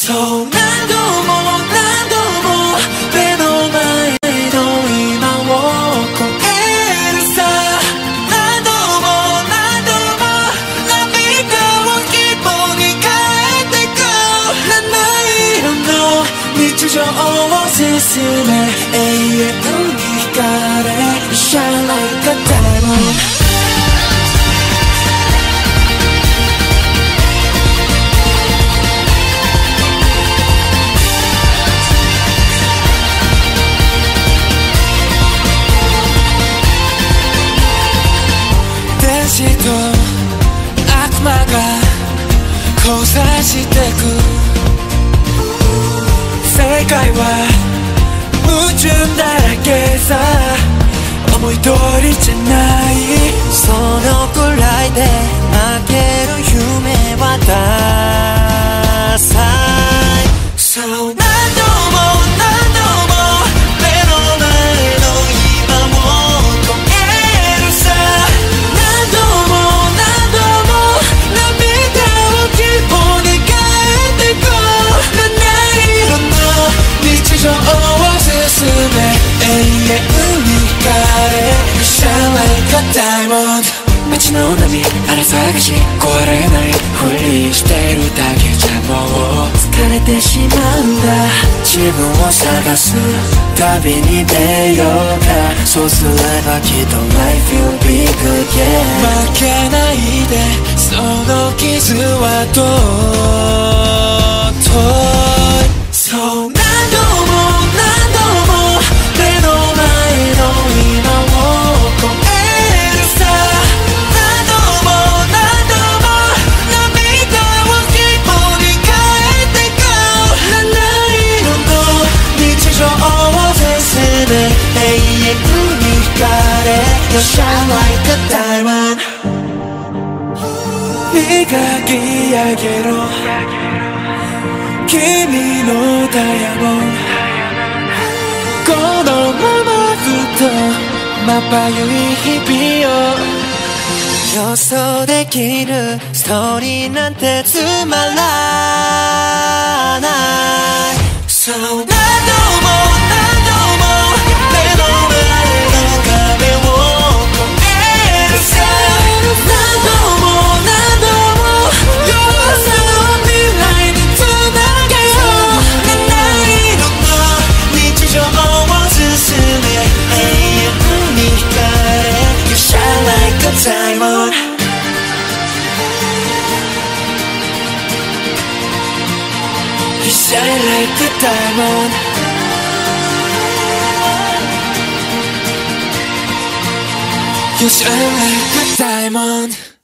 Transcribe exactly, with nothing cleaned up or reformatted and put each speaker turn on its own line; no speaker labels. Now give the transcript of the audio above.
そう何度も何度も目の前の今を超えるさ何度も何度も涙を希望に変えてく七色の日常を進め永遠に光れ Shine like a diamond天使と悪魔が交差してく世界は矛盾だらけさ思い通りじゃないそのくらいで負ける夢はダサいそう何度も何度も目の前の今を超えるさ何度も何度も涙を希望に変えてく七色の日常を進め永遠に光れ Shine like a diamond 街の波あら探し壊れないふりしてるだけじゃもう疲れてしまうんだ自分を探す旅に出ようかそうすればきっと Life will be good yeah 負けないでその傷はとうといそう何度も何度も目の前の今を超えるさ何度も何度も涙を希望に変えてく七色の日常を進め永遠に光れ You shine like a diamond 磨き上げろ君のダイヤモンドこのままずっとまばゆい日々を予想できるストーリーなんてつまらないそう何度も何度も目の前の壁を越えるさ何度も何度も弱さを未来につなげよう七色の日常を進め永遠に光れ You shine like a diamond You shine like a diamond You shine like a diamond